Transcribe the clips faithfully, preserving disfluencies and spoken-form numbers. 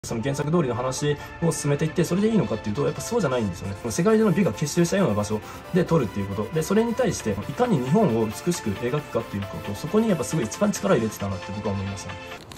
その原作通りの話を進めていってそれでいいのかっていうとやっぱそうじゃないんですよね。世界中の美が結集したような場所で撮るっていうことで、それに対していかに日本を美しく描くかっていうこと、そこにやっぱすごい一番力入れてたなって僕は思いました。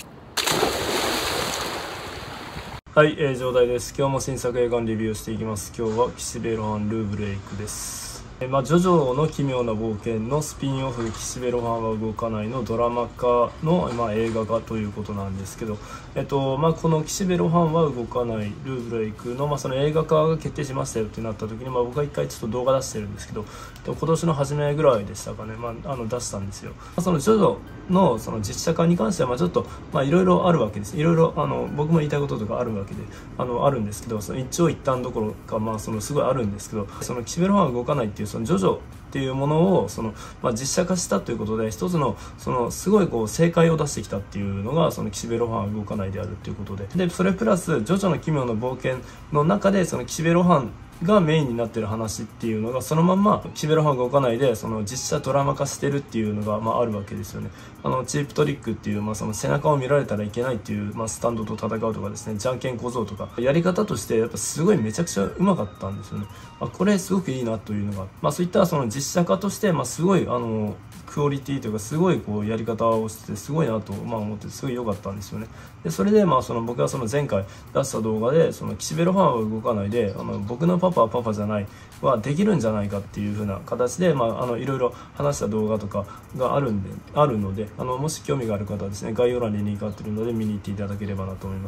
はい、えー、上代です。今日も新作映画のレビューをしていきます。今日は岸辺露伴ルーブレイクです。えー、まあ、ジョジョの奇妙な冒険のスピンオフ、岸辺露伴は動かないのドラマ化の、まあ、映画化ということなんですけど、えっとまあ、この岸辺露伴は動かないルーブレイクの、まあ、その映画化が決定しましたよってなった時に、まあ、僕は一回ちょっと動画出してるんですけど、今年の初めぐらいでしたかね、まあ、あの出したんですよ。まあ、そのジョジョのその実写化に関してはまあちょっといろいろあるわけです。いろいろあの僕も言いたいこととかあるわけであのあるんですけど、その一長一短どころか、まあ、そのすごいあるんですけど、その岸辺露伴は動かないっていうそのジョジョっていうものをその、まあ、実写化したということで一つのそのすごいこう正解を出してきたっていうのがその岸辺露伴は動かないであるっていうことで、でそれプラスジョジョの奇妙な冒険の中でその岸辺露伴がメインになってる話っていうのがそのまんま岸辺露伴が動かないでその実写ドラマ化してるっていうのが、まあ、あるわけですよね。あのチープトリックっていう、まあ、その背中を見られたらいけないっていう、まあ、スタンドと戦うとかですね、じゃんけん小僧とかやり方としてやっぱすごいめちゃくちゃうまかったんですよね。まあ、これすごくいいなというのが、まあ、そういったその実写化として、まあ、すごいあのクオリティというかすごいこうやり方をしてすごいなと、まあ、思ってすごい良かったんですよね。でそれでまあその僕がその前回出した動画でその岸辺露伴は動かないであの僕のパパはパパじゃないはできるんじゃないかっていう風な形で、まあ、あのいろいろ話した動画とかがあるんであるのであのもし興味がある方はですね概要欄にリンク貼ってるので見に行っていただければなと思います。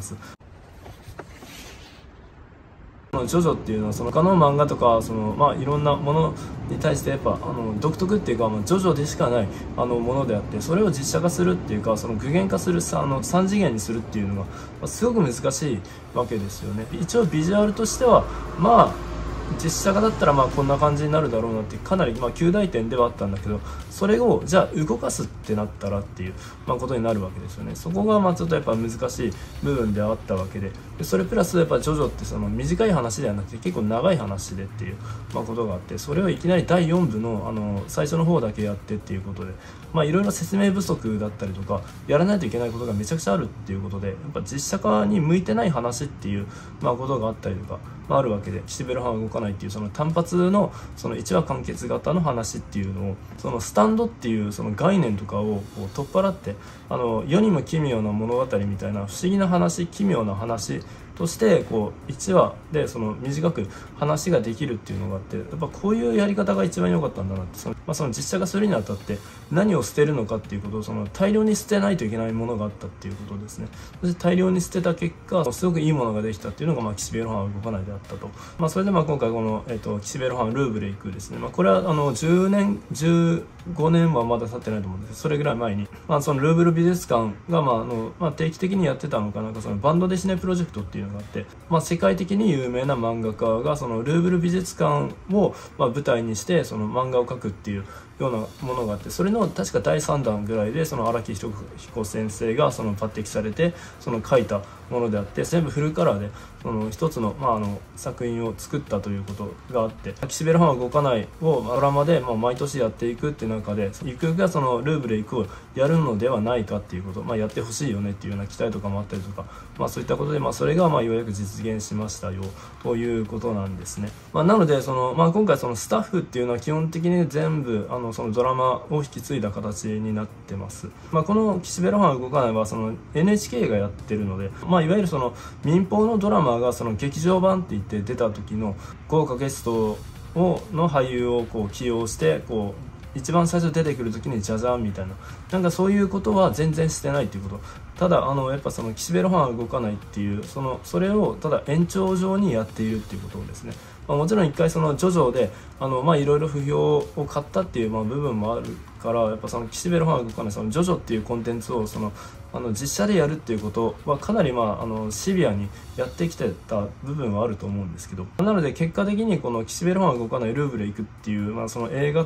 ジョジョっていうのはその他の漫画とかその、まあ、いろんなものに対してやっぱあの独特っていうか、まあ、ジョジョでしかないあのものであって、それを実写化するっていうかその具現化するさあのさん次元にするっていうのが、まあ、すごく難しいわけですよね。一応ビジュアルとしてはまあ実写化だったらまあこんな感じになるだろうなってかなりまあ及第点ではあったんだけど、それをじゃあ動かすってなったらっていう、まあ、ことになるわけですよね。そこがまあちょっとやっぱ難しい部分ではあったわけで、でそれプラスやっぱジョジョってその短い話ではなくて結構長い話でっていう、まあ、ことがあって、それをいきなりだいよん部のあの最初の方だけやってっていうことで、まあいろいろ説明不足だったりとかやらないといけないことがめちゃくちゃあるっていうことで、やっぱ実写化に向いてない話っていう、まあ、ことがあったりとか、まあ、あるわけで、岸辺露伴は動かないっていうその単発のそのいちわ完結型の話っていうのをそのスタンドっていうその概念とかをこう取っ払って、あの世にも奇妙な物語みたいな不思議な話、奇妙な話としてこういちわでその短く話ができるっていうのがあって、やっぱこういうやり方が一番良かったんだなって、その、まあ、その実写化するにあたって何を捨てるのかっていうことをその大量に捨てないといけないものがあったっていうことですね。そして大量に捨てた結果すごくいいものができたっていうのが、まあ、岸辺露伴は動かないであったと。まあ、それでまあ今回この、えー、と岸辺露伴ルーブレイクですね、まあ、これはあのじゅうねんじゅうごねんはまだ経ってないと思うんですけど、それぐらい前に、まあ、そのルーブル美術館が、まああのまあ、定期的にやってたのかなんかそのバンドデシネプロジェクトっていうのがあって、まあ、世界的に有名な漫画家がそのルーブル美術館をまあ舞台にしてその漫画を描くっていうようなものがあって、それの確かだいさんだんぐらいでその荒木飛彦先生がその抜擢されてその描いたものであって、全部フルカラーでその一つの、まあ、あの作品を作ったということがあって、岸辺露伴は動かないをドラマで、まあ、毎年やっていくっていう中でゆくゆくはそのルーブレイクをやるのではないかっていうこと、まあ、やってほしいよねっていうような期待とかもあったりとか、まあ、そういったことで、まあ、それがまあようやく実現しましたよということなんですね。まあ、なのでその、まあ、今回そのスタッフっていうのは基本的に全部あのそのドラマを引き継いだ形になってます。まあ、この岸辺露伴は動かないはその エヌエイチケー がやってるので、まあ、いわゆるその民放のドラマがその劇場版って言って出た時の豪華ゲストをの俳優をこう起用してこう一番最初出てくる時にジャジャンみたいな、なんかそういうことは全然してないっていうこと。ただあのやっぱその岸辺露伴は動かないっていうそのそれをただ延長上にやっているっていうことですね。まあ、もちろん一回そのジョジョであのまあいろいろ不評を買ったっていうまあ部分もあるから、やっぱその岸辺露伴は動かないそのジョジョっていうコンテンツをそのあの実写でやるっていうことはかなりまああのシビアにやってきてた部分はあると思うんですけど、なので結果的にこの岸辺露伴は動かないルーブレイクっていう、まあ、その映画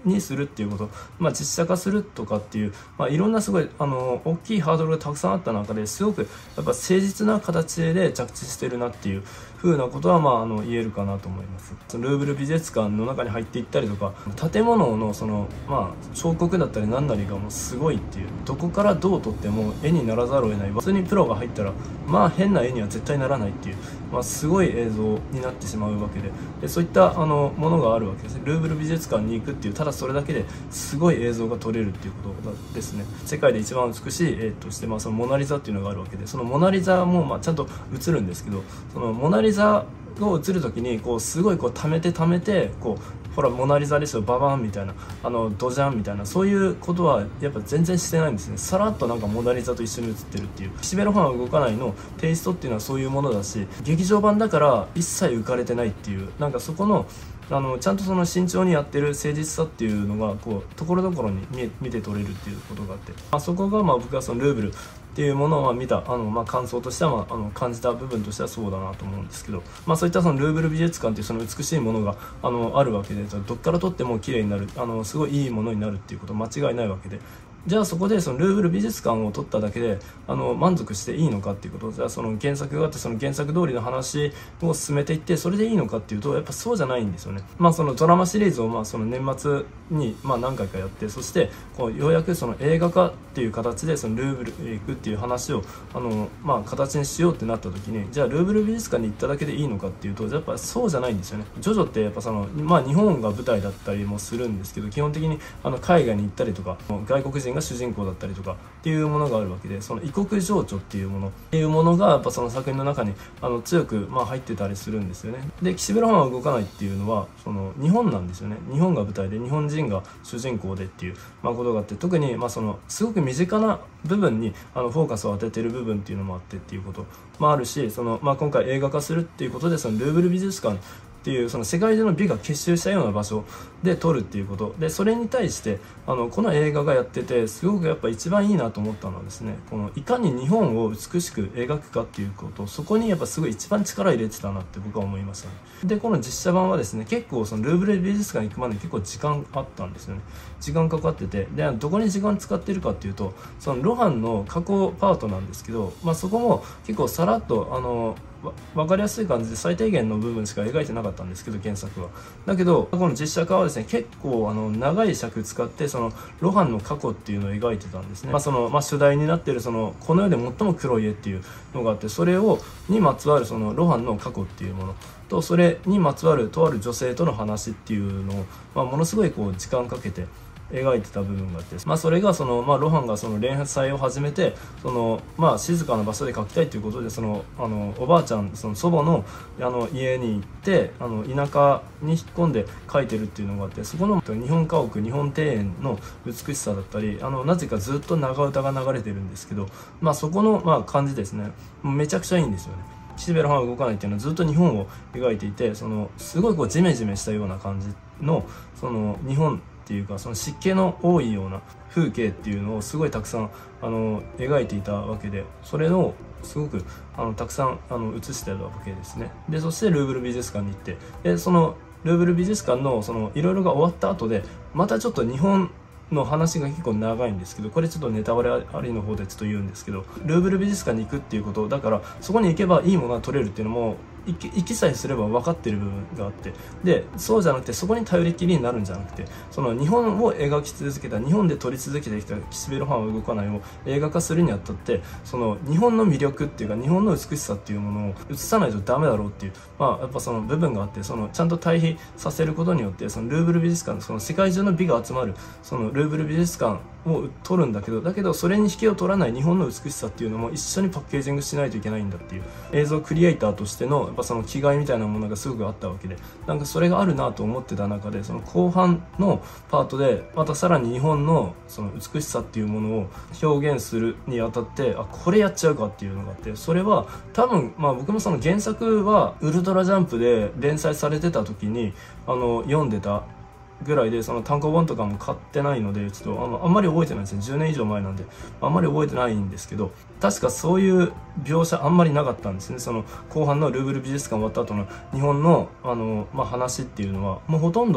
にするっていうこと、まあ、実写化するとかっていう、まあ、いろんなすごいあの大きいハードルがたくさんあった中ですごくやっぱ誠実な形で着地してるなっていう風なことは、まあ、あの言えるかなと思います。そのルーブル美術館の中に入っていったりとか、建物のその、まあ、彫刻だったり何なりがもうすごいっていう、どこからどう撮っても絵にならざるを得ない、普通にプロが入ったらまあ変な絵には絶対ならないっていう、まあ、すごい映像になってしまうわけで、でそういったあのものがあるわけです。ルーブル美術館に行くっていう、ただそれだけですごい映像が撮れるっていうことですね。世界で一番美しい絵として、まあ、そのモナリザっていうのがあるわけで、そのモナリザもまあちゃんと映るんですけど、そのモナリザを映る時にこうすごいこう溜めて溜めてこう、ほらモナリザですよババーンみたいな、あのドジャンみたいな、そういうことはやっぱ全然してないんですね。さらっとなんかモナリザと一緒に映ってるっていう、岸辺露伴は動かないのテイストっていうのはそういうものだし、劇場版だから一切浮かれてないっていう、なんかそこのあのちゃんとその慎重にやってる誠実さっていうのがこうところどころに 見, 見て取れるっていうことがあって、まあ、そこがまあ僕はそのルーブルっていうものをまあ見たあのまあ感想としては、まあ、あの感じた部分としてはそうだなと思うんですけど、まあ、そういったそのルーブル美術館っていうその美しいものがあのあるわけで、どっから撮っても綺麗になる、あのすごいいいものになるっていうこと間違いないわけで。じゃあそこでそのルーブル美術館を撮っただけであの満足していいのかっていうこと、じゃあその原作があってその原作通りの話を進めていってそれでいいのかっていうとやっぱそうじゃないんですよね。まあそのドラマシリーズをまあその年末にまあ何回かやって、そしてこうようやくその映画化っていう形でそのルーブルへ行くっていう話をあのまあ形にしようってなった時に、じゃあルーブル美術館に行っただけでいいのかっていうとやっぱそうじゃないんですよね。ジョジョってやっぱそのまあ日本が舞台だったりもするんですけど、基本的にあの海外に行ったりとか外国人が主人公だったりとかっていうものがあるわけで、その異国情緒っていうものっていうものがやっぱその作品の中にあの強くまあ入ってたりするんですよね。で岸辺露伴は動かないっていうのはその日本なんですよね。日本が舞台で日本人が主人公でっていう、まあ、ことがあって、特にまあそのすごく身近な部分にあのフォーカスを当ててる部分っていうのもあってっていうこともあるし、その、まあ、今回映画化するっていうことでそのルーブル美術館っていうその世界中の美が結集したような場所で撮るっていうことで、それに対してあのこの映画がやっててすごくやっぱ一番いいなと思ったのはですね、このいかに日本を美しく描くかっていうこと、そこにやっぱすごい一番力入れてたなって僕は思いましたね。でこの実写版はですね、結構そのルーブル美術館に行くまで結構時間あったんですよね。時間かかってて、でどこに時間使ってるかっていうとその露伴の過去パートなんですけど、まあ、そこも結構さらっとあの分かりやすい感じで最低限の部分しか描いてなかったんですけど原作は。だけどこの実写化はですね結構あの長い尺使ってその露伴の過去っていうのを描いてたんですね。まあそのまあ、主題になっているそのこの世で最も黒い絵っていうのがあって、それをにまつわるその露伴の過去っていうものと、それにまつわるとある女性との話っていうのを、まあ、ものすごいこう時間かけて描いてた部分があって、まあ、それがその、まあ、露伴がその連載を始めてその、まあ、静かな場所で描きたいということでそのあのおばあちゃんその祖母のあの家に行ってあの田舎に引っ込んで描いてるっていうのがあって、そこの日本家屋日本庭園の美しさだったり、あのなぜかずっと長唄が流れてるんですけど、まあ、そこの、まあ、感じですねめちゃくちゃいいんですよね。岸辺露伴は動かないっていうのはずっと日本を描いていて、そのすごいこうジメジメしたような感じのその日本っていうかその湿気の多いような風景っていうのをすごいたくさんあの描いていたわけで、それをすごくあのたくさんあの映してたわけですね。でそしてルーブル美術館に行って、でそのルーブル美術館のそのいろいろが終わった後でまたちょっと日本の話が結構長いんですけど、これちょっとネタバレありの方でちょっと言うんですけど、ルーブル美術館に行くっていうことだからそこに行けばいいものが撮れるっていうのも行き、行きさえすれば分かってる部分があって、でそうじゃなくてそこに頼りっきりになるんじゃなくて、その日本を描き続けた日本で撮り続けてきた岸辺露伴は動かないを映画化するにあたって、その日本の魅力っていうか日本の美しさっていうものを映さないとダメだろうっていう、まあやっぱその部分があって、そのちゃんと対比させることによってそのルーブル美術館、その世界中の美が集まるそのルーブル美術館を撮るんだけど、だけどそれに引けを取らない日本の美しさっていうのも一緒にパッケージングしないといけないんだっていう、映像クリエイターとしてのやっぱその気概みたいなものがすごくあったわけで、なんかそれがあるなと思ってた中で、その後半のパートでまたさらに日本のその美しさっていうものを表現するにあたって、あこれやっちゃうかっていうのがあって、それは多分まあ僕もその原作はウルトラジャンプで連載されてた時にあの読んでたぐらいで、その単行本とかも買ってないのでちょっとあのあんまり覚えてないですね。じゅうねん以上前なんであんまり覚えてないんですけど、確かそういう描写あんまりなかったんですね。その後半のルーブル美術館終わった後の日本のあの、まあ、話っていうのはもうほとんど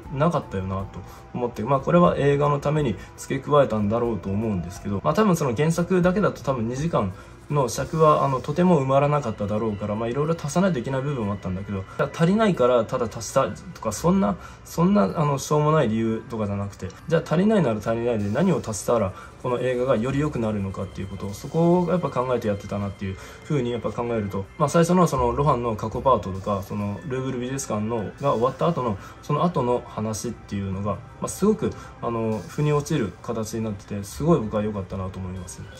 なかったよなと思って、まあこれは映画のために付け加えたんだろうと思うんですけど、まあ多分その原作だけだと多分にじかんの尺はあのとても埋まらなかっただろうから、まあいろいろ足さないといけない部分もあったんだけど、足りないからただ足したとか、そんなそんなあのしょうもない理由とかじゃなくて、じゃあ足りないなら足りないで何を足したらこの映画がより良くなるのかっていうことを、そこをやっぱ考えてやってたなっていう風にやっぱ考えると、まあ最初のそのロハンの過去パートとか、そのルーブル美術館のが終わった後のその後の話っていうのが、まあ、すごくあの腑に落ちる形になってて、すごい僕は良かったなと思いますね。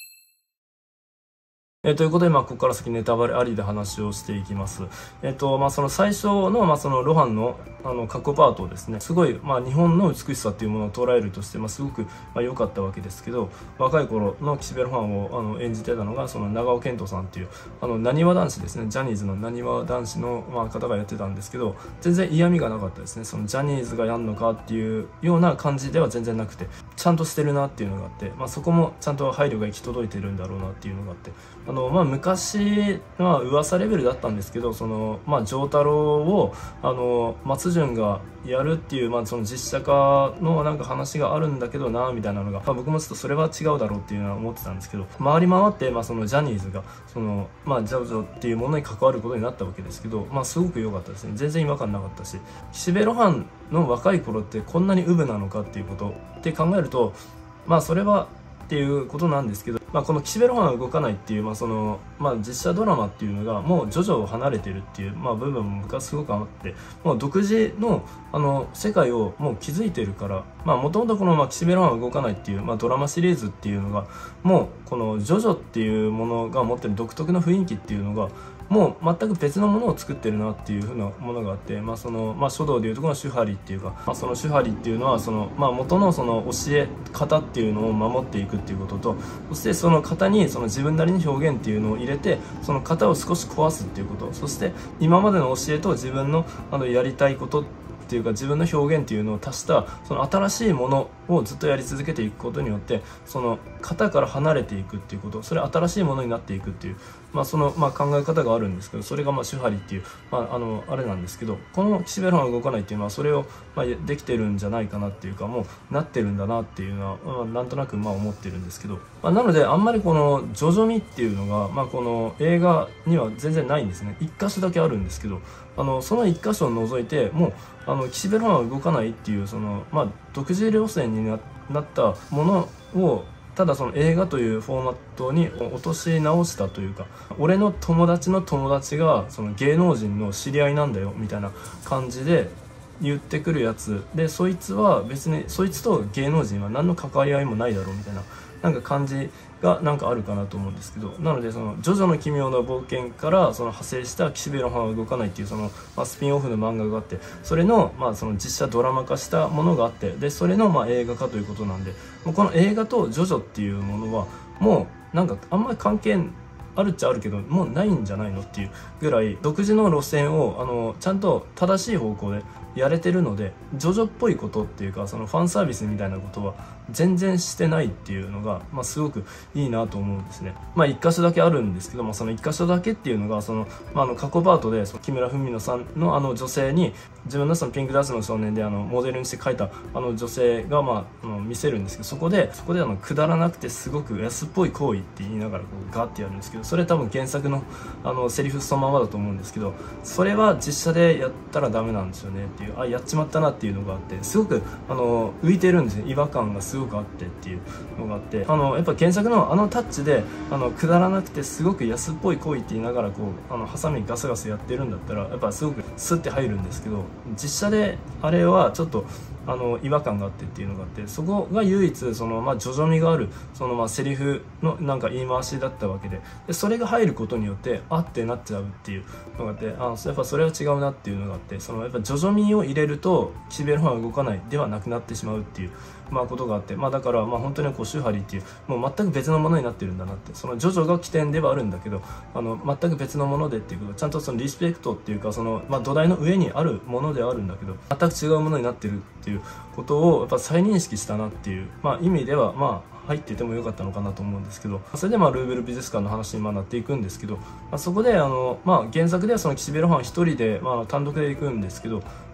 えー、ということで、まあ、ここから先ネタバレありで話をしていきます。えっ、ー、と、まあ、その最初の、まあ、そのロハンの、あの、過去パートをですね、すごい、まあ、日本の美しさっていうものを捉えるとして、まあ、すごく、まあ、良かったわけですけど、若い頃の岸辺露伴を、あの、演じてたのが、その長尾謙杜さんっていう、あの、浪速男子ですね、ジャニーズの浪速男子の、まあ、方がやってたんですけど、全然嫌味がなかったですね。その、ジャニーズがやんのかっていうような感じでは全然なくて、ちゃんとしてるなっていうのがあって、まあ、そこもちゃんと配慮が行き届いてるんだろうなっていうのがあって、あの、まあ、昔、まあ、噂レベルだったんですけど、その、まあ、丈太郎を、あの、松潤がやるっていう、まあ、その実写化のなんか話があるんだけどな、みたいなのが、まあ、僕もちょっとそれは違うだろうっていうのは思ってたんですけど、回り回って、まあ、そのジャニーズが、その、まあ、ジョジョっていうものに関わることになったわけですけど、まあ、すごく良かったですね。全然違和感なかったし、岸辺露伴の若い頃ってこんなにウブなのかっていうことって考えると、まあ、それは、っていうことなんですけど、まあ、この岸辺露伴は動かないっていう、まあそのまあ、実写ドラマっていうのがもうジョジョを離れてるっていう、まあ、部分も僕はすごくあって、もう独自のあの世界をもう築いてるから、もともとこの、まあ、岸辺露伴は動かないっていう、まあ、ドラマシリーズっていうのがもうこのジョジョっていうものが持ってる独特の雰囲気っていうのがもう全く別のものを作ってるなっていう風なものがあって、まあそのまあ、書道でいうところの手張りっていうか、まあ、その手張りっていうのはその、まあ、元のその教え方っていうのを守っていくっていうことと、そしてその型にその自分なりに表現っていうのを入れて、その型を少し壊すっていうこと、そして今までの教えと自分のあのやりたいことっていうか自分の表現っていうのを足したその新しいものをずっとやり続けていくことによって、その型から離れていくっていうこと、それ新しいものになっていくっていう、まあそのまあ考え方があるんですけど、それがまあ手張りっていう、まああのあれなんですけど、この岸辺露伴が動かないっていうのはそれをまあできてるんじゃないかなっていうか、もうなってるんだなっていうのは、まあ、なんとなくまあ思ってるんですけど、まあ、なのであんまりこのジョジョ味っていうのがまあこの映画には全然ないんですね。一箇所だけあるんですけど、あのその一箇所を除いてもうあの岸辺露伴は動かないっていう、そのまあ独自路線になったものをただその映画というフォーマットに落とし直したというか、俺の友達の友達がその芸能人の知り合いなんだよみたいな感じで言ってくるやつで、そいつは別にそいつと芸能人は何の関わり合いもないだろうみたいななんか感じがなんかあるかなと思うんですけど、なのでそのジョジョの奇妙な冒険からその派生した岸辺露伴は動かないっていうその、まあ、スピンオフの漫画があって、それのまあその実写ドラマ化したものがあって、でそれのまあ映画化ということなんで、もうこの映画とジョジョっていうものはもうなんかあんまり関係あるっちゃあるけどもうないんじゃないのっていうぐらい独自の路線をあのちゃんと正しい方向でやれてるので、ジョジョっぽいことっていうかそのファンサービスみたいなことは全然してないっていうのが、まあ、すごくいいなと思うんですね。まあ一箇所だけあるんですけど、まあ、その一箇所だけっていうのがその、まあ、あの過去パートでその木村文乃さんのあの女性に自分のそのピンクダーツの少年であのモデルにして描いたあの女性がまああの見せるんですけど、そこでそこであのくだらなくてすごく安っぽい行為って言いながらこうガーってやるんですけど、それ多分原作のあのセリフそのままだと思うんですけど、それは実写でやったらダメなんですよねっていう、あやっちまったなっていうのがあって、すごくあの浮いてるんですね。違和感がすごくあってっていうのがあって、あのやっぱ原作のあのタッチであのくだらなくてすごく安っぽい行為って言いながらこうあのハサミガサガサやってるんだったらやっぱすごくスッて入るんですけど、実写であれはちょっとあの違和感があってっていうのがあって、そこが唯一そのまあ徐々味があるそのまあセリフのなんか言い回しだったわけで、でそれが入ることによってあってなっちゃうっていうのがあって、あやっぱそれは違うなっていうのがあって、そのやっぱ徐々味を入れると岸辺露伴が動かないではなくなってしまうっていうまあことがあって、まあだからまあ本当にこう手張りっていうもう全く別のものになってるんだなって、そのジョジョが起点ではあるんだけどあの全く別のものでっていうこと、ちゃんとそのリスペクトっていうかそのまあ土台の上にあるものではあるんだけど全く違うものになってるっていうことをやっぱ再認識したなっていうまあ意味ではまあ入っててもよかったのかなと思うんですけど、それでまあルーベル美術館の話にまあなっていくんですけど、まあ、そこであの、まあ、原作ではその岸辺露伴一人で、まあ、単独で行くんですけど、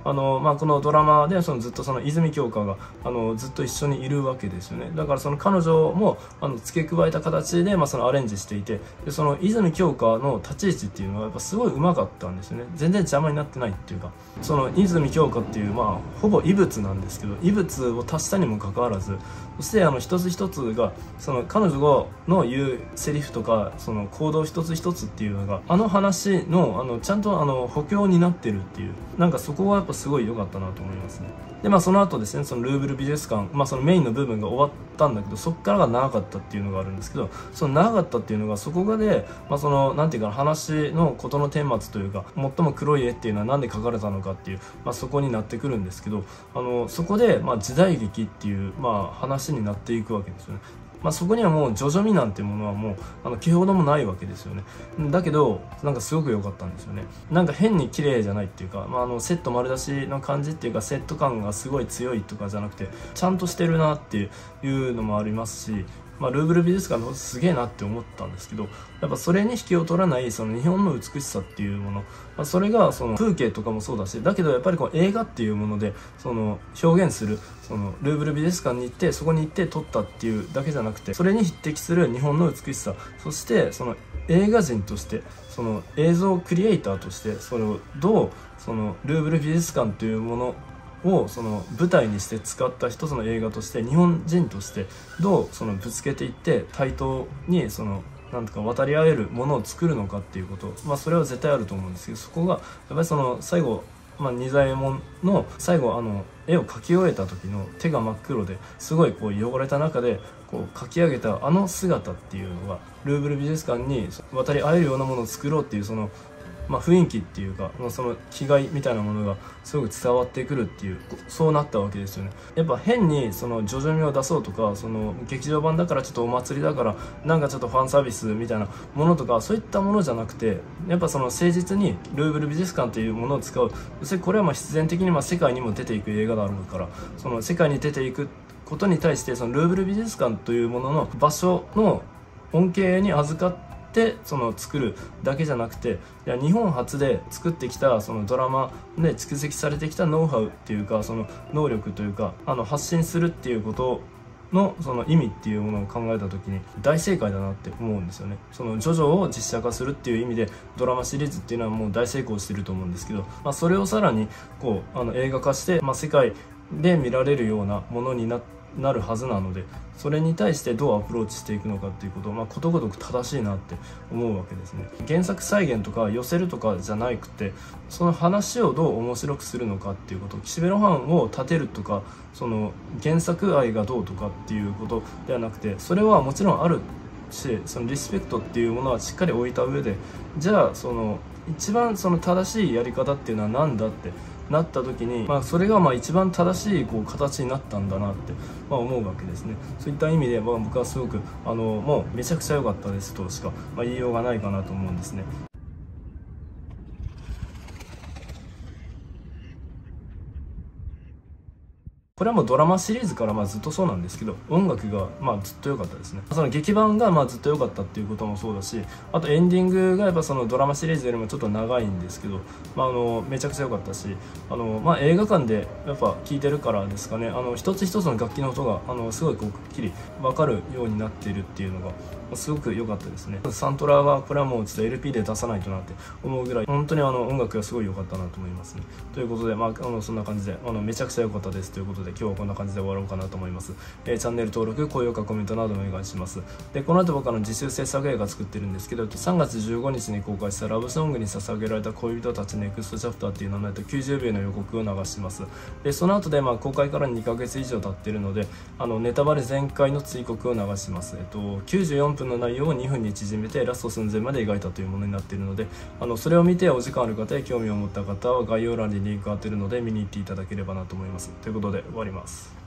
あの、まあ、このドラマでそのずっとその泉鏡花があのずっと一緒にいるわけですよね。だからその彼女もあの付け加えた形で、まあ、そのアレンジしていて、でその泉鏡花の立ち位置っていうのはやっぱすごいうまかったんですよね。全然邪魔になってないっていうか、その泉鏡花っていう、まあ、ほぼ異物なんですけど、異物を足したにもかかわらず、そしてあの一つ一つがその彼女の言うセリフとかその行動一つ一つっていうのがあの話のあのちゃんとあの補強になってるっていう、なんかそこはやっぱすごい良かったなと思いますね。でまあその後ですね、そのルーブル美術館、まあ、そのメインの部分が終わったんだけど、そこからが長かったっていうのがあるんですけど、その長かったっていうのがそこがで、まあ、そのなんていうかな、話の事の顛末というか、最も黒い絵っていうのは何で描かれたのかっていう、まあ、そこになってくるんですけど、あのそこでまあ時代劇っていう、まあ、話になっていくわけですよね。まあ、そこにはもう徐々になんていうものはもうあの気ほどもないわけですよね。だけどなんかすごく良かったんですよね。なんか変に綺麗じゃないっていうか、まあ、あのセット丸出しの感じっていうか、セット感がすごい強いとかじゃなくて、ちゃんとしてるなっていうのもありますし、まあ、ルーブル美術館のことすげえなって思ったんですけど、やっぱそれに引けを取らないその日本の美しさっていうもの、まあ、それがその風景とかもそうだし、だけどやっぱりこう映画っていうものでその表現する、そのルーブル美術館に行ってそこに行って撮ったっていうだけじゃなくて、それに匹敵する日本の美しさ、そしてその映画人として、その映像クリエイターとして、それをどうそのルーブル美術館というものをその舞台にして使った一つの映画として、日本人としてどうそのぶつけていって対等にそのなんとか渡り合えるものを作るのかっていうこと、まあそれは絶対あると思うんですけど、そこがやっぱりその最後、まあ、仁左衛門の最後あの絵を描き終えた時の手が真っ黒ですごいこう汚れた中でこう描き上げたあの姿っていうのがルーブル美術館に渡り合えるようなものを作ろうっていうそのまあ雰囲気っていうか、その気概みたいなものがすごく伝わってくるっていう、そうなったわけですよね。やっぱ変にその徐々味を出そうとか、その劇場版だからちょっとお祭りだからなんかちょっとファンサービスみたいなものとか、そういったものじゃなくて、やっぱその誠実にルーブル美術館というものを使う、そしてこれはまあ必然的にまあ世界にも出ていく映画であるから、その世界に出ていくことに対して、そのルーブル美術館というものの場所の恩恵に預かってでその作るだけじゃなくて、いや日本初で作ってきたそのドラマで蓄積されてきたノウハウっていうか、その能力というか、あの発信するっていうことのその意味っていうものを考えた時に大正解だなって思うんですよね。そのジョジョを実写化するっていう意味でドラマシリーズっていうのはもう大成功してると思うんですけど、まあ、それをさらにこうあの映画化して、まあ、世界で見られるようなものになってなるはずなので、それに対してどうアプローチしていくのかっていうことを、まあ、ことごとく正しいなって思うわけですね。原作再現とか寄せるとかじゃなくて、その話をどう面白くするのかっていうこと、岸辺露伴を立てるとか、その原作愛がどうとかっていうことではなくて、それはもちろんあるし、そのリスペクトっていうものはしっかり置いた上で、じゃあその一番その正しいやり方っていうのは何だってなった時に、まあ、それがまあ一番正しいこう形になったんだなって、まあ、思うわけですね。そういった意味で、まあ、僕はすごくあのもうめちゃくちゃ良かったですとしか、まあ、言いようがないかなと思うんですね。これはもうドラマシリーズからまあずっとそうなんですけど、音楽がまあずっと良かったですね。その劇版がまあずっと良かったっていうこともそうだし、あとエンディングがやっぱそのドラマシリーズよりもちょっと長いんですけど、まあ、あのめちゃくちゃ良かったし、あの、まあ、映画館でやっぱ聴いてるからですかね、あの一つ一つの楽器の音があのすごいこうくっきり分かるようになっているっていうのがすごく良かったですね。サントラはこれはもうちょっと エルピー で出さないとなって思うぐらい、本当にあの音楽がすごい良かったなと思いますね。ということで、まあ、あのそんな感じであのめちゃくちゃ良かったですということで、今日はこんな感じで終わろうかなと思います。えー、チャンネル登録、高評価、コメントなどお願いします。で、この後僕あの自主制作映画作ってるんですけど、さんがつじゅうごにちに公開したラブソングに捧げられた恋人たちネクストチャプターっていう名前ときゅうじゅうびょうの予告を流します。で、その後でまあ公開からにかげつ以上経ってるので、あのネタバレ全開の追告を流します。えっと、きゅうじゅうよんぷんの内容をにふんに縮めてラスト寸前まで描いたというものになっているので、あのそれを見てお時間ある方や興味を持った方は概要欄にリンク貼ってるので見に行っていただければなと思います。ということで終わります。